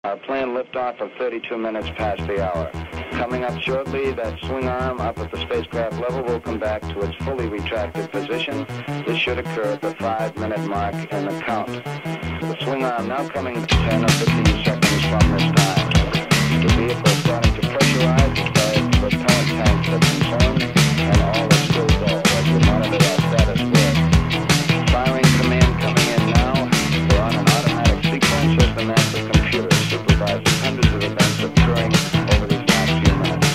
Our planned liftoff of 32 minutes past the hour. Coming up shortly, that swing arm up at the spacecraft level will come back to its fully retracted position. This should occur at the 5-minute mark in the count. The swing arm now coming 10 or 15 seconds from this time. The vehicle starting to pressurize as far as the current tanks are concerned, and all is still go as we monitor our status work. Firing command coming in now. We're on an automatic sequence as the master computer supervises hundreds of events occurring over these last few minutes.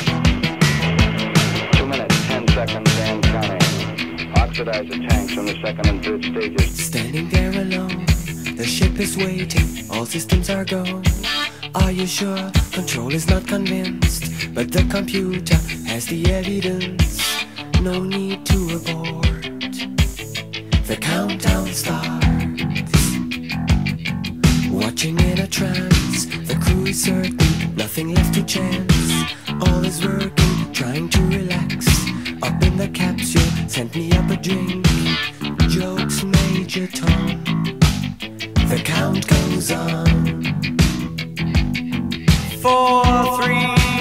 2 minutes, 10 seconds and counting. Oxidizer tanks from the second and third stages. Standing there alone, the ship is waiting, all systems are go. Are you sure? Control is not convinced, but the computer has the evidence. No need to abort. The countdown starts. Watching in a trance, the crew is certain, nothing left to chance. All is working, trying to relax. Up in the capsule, sent me up a drink. Jokes, Major Tom. The count goes on. 4, 3